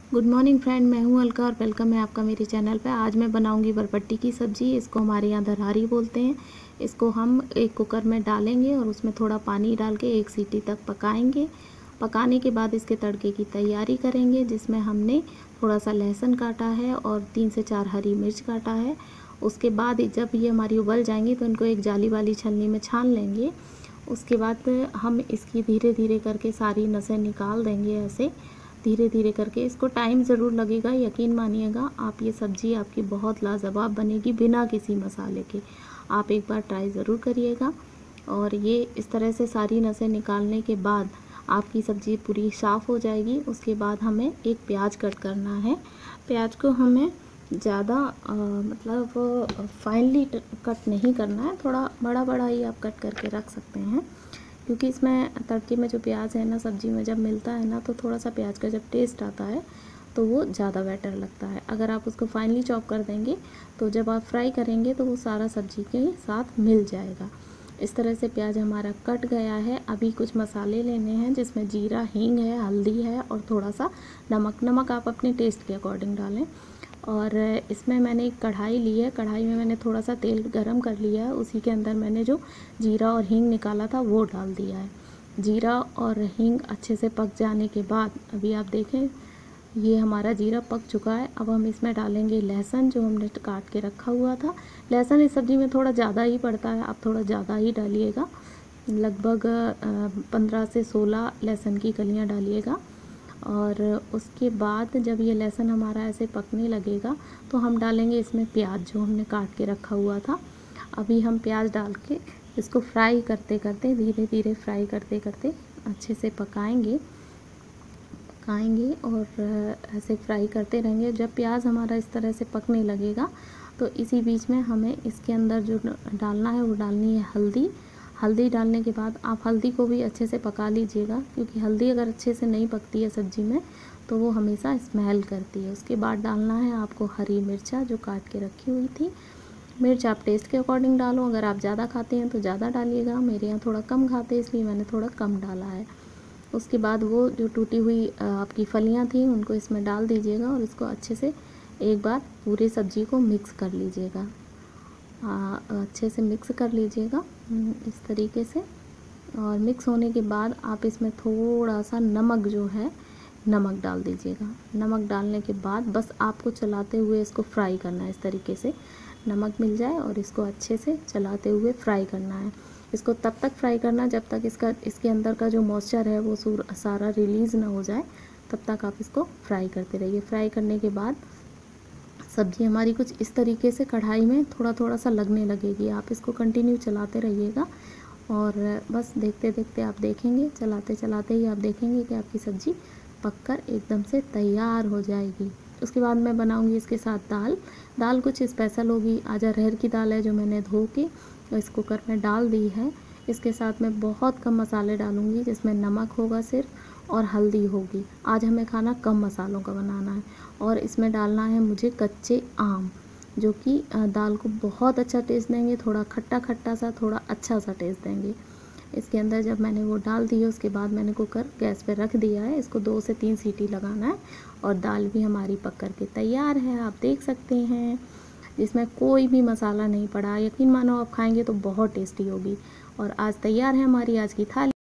Good morning friend, मैं हूं अलका और वेलकम है आपका मेरे चैनल पे। आज मैं बनाऊंगी बरबट्टी की सब्ज़ी। इसको हमारे यहाँ दरहारी बोलते हैं। इसको हम एक कुकर में डालेंगे और उसमें थोड़ा पानी डाल के 1 सीटी तक पकाएंगे। पकाने के बाद इसके तड़के की तैयारी करेंगे, जिसमें हमने थोड़ा सा लहसुन काटा है और 3 से 4 हरी मिर्च काटा है। उसके बाद जब ये हमारी उबल जाएंगी तो इनको एक जाली वाली छलनी में छान लेंगे। उसके बाद हम इसकी धीरे धीरे करके सारी नसें निकाल देंगे। ऐसे धीरे धीरे करके, इसको टाइम ज़रूर लगेगा, यकीन मानिएगा आप, ये सब्ज़ी आपकी बहुत लाजवाब बनेगी बिना किसी मसाले के। आप एक बार ट्राई ज़रूर करिएगा। और ये इस तरह से सारी नसें निकालने के बाद आपकी सब्ज़ी पूरी साफ़ हो जाएगी। उसके बाद हमें एक प्याज कट करना है। प्याज को हमें ज़्यादा मतलब फाइनली कट नहीं करना है, थोड़ा बड़ा बड़ा ही आप कट करके रख सकते हैं, क्योंकि इसमें तड़के में जो प्याज है ना, सब्ज़ी में जब मिलता है ना, तो थोड़ा सा प्याज का जब टेस्ट आता है तो वो ज़्यादा बेटर लगता है। अगर आप उसको फाइनली चॉप कर देंगे तो जब आप फ्राई करेंगे तो वो सारा सब्ज़ी के साथ मिल जाएगा। इस तरह से प्याज हमारा कट गया है। अभी कुछ मसाले लेने हैं, जिसमें जीरा, हींग है, हल्दी है और थोड़ा सा नमक आप अपने टेस्ट के अकॉर्डिंग डालें। और इसमें मैंने एक कढ़ाई ली है। कढ़ाई में मैंने थोड़ा सा तेल गरम कर लिया है। उसी के अंदर मैंने जो जीरा और हींग निकाला था वो डाल दिया है। जीरा और हींग अच्छे से पक जाने के बाद अभी आप देखें, ये हमारा जीरा पक चुका है। अब हम इसमें डालेंगे लहसुन, जो हमने काट के रखा हुआ था। लहसुन इस सब्ज़ी में थोड़ा ज़्यादा ही पड़ता है, आप थोड़ा ज़्यादा ही डालिएगा। लगभग 15 से 16 लहसुन की कलियाँ डालिएगा। और उसके बाद जब ये लहसुन हमारा ऐसे पकने लगेगा तो हम डालेंगे इसमें प्याज, जो हमने काट के रखा हुआ था। अभी हम प्याज डाल के इसको फ्राई करते करते, धीरे धीरे फ्राई करते करते अच्छे से पकाएंगे और ऐसे फ्राई करते रहेंगे। जब प्याज हमारा इस तरह से पकने लगेगा तो इसी बीच में हमें इसके अंदर जो डालना है वो डालनी है हल्दी। हल्दी डालने के बाद आप हल्दी को भी अच्छे से पका लीजिएगा, क्योंकि हल्दी अगर अच्छे से नहीं पकती है सब्ज़ी में तो वो हमेशा स्मेल करती है। उसके बाद डालना है आपको हरी मिर्चा, जो काट के रखी हुई थी। मिर्च आप टेस्ट के अकॉर्डिंग डालो, अगर आप ज़्यादा खाते हैं तो ज़्यादा डालिएगा। मेरे यहाँ थोड़ा कम खाते हैं, इसलिए मैंने थोड़ा कम डाला है। उसके बाद वो जो टूटी हुई आपकी फलियाँ थी उनको इसमें डाल दीजिएगा और इसको अच्छे से एक बार पूरी सब्ज़ी को मिक्स कर लीजिएगा। अच्छे से मिक्स कर लीजिएगा इस तरीके से। और मिक्स होने के बाद आप इसमें थोड़ा सा नमक, जो है नमक डाल दीजिएगा। नमक डालने के बाद बस आपको चलाते हुए इसको फ्राई करना है। इस तरीके से नमक मिल जाए और इसको अच्छे से चलाते हुए फ्राई करना है। इसको तब तक फ्राई करना जब तक इसके अंदर का जो मॉइस्चर है वो सारा रिलीज़ ना हो जाए, तब तक आप इसको फ्राई करते रहिए। फ्राई करने के बाद सब्ज़ी हमारी कुछ इस तरीके से कढ़ाई में थोड़ा थोड़ा सा लगने लगेगी। आप इसको कंटिन्यू चलाते रहिएगा और बस देखते देखते आप देखेंगे, चलाते चलाते ही आप देखेंगे कि आपकी सब्ज़ी पककर एकदम से तैयार हो जाएगी। उसके बाद मैं बनाऊंगी इसके साथ दाल कुछ स्पेशल होगी। आज अरहर की दाल है, जो मैंने धो के इस कुकर में डाल दी है। इसके साथ मैं बहुत कम मसाले डालूंगी, जिसमें नमक होगा सिर्फ और हल्दी होगी। आज हमें खाना कम मसालों का बनाना है। और इसमें डालना है मुझे कच्चे आम, जो कि दाल को बहुत अच्छा टेस्ट देंगे। थोड़ा खट्टा खट्टा सा, थोड़ा अच्छा सा टेस्ट देंगे। इसके अंदर जब मैंने वो डाल दी है, उसके बाद मैंने कुकर गैस पे रख दिया है। इसको 2 से 3 सीटी लगाना है और दाल भी हमारी पक कर के तैयार है। आप देख सकते हैं, इसमें कोई भी मसाला नहीं पड़ा। यकीन मानो, आप खाएंगे तो बहुत टेस्टी होगी। और आज तैयार है हमारी आज की थाली।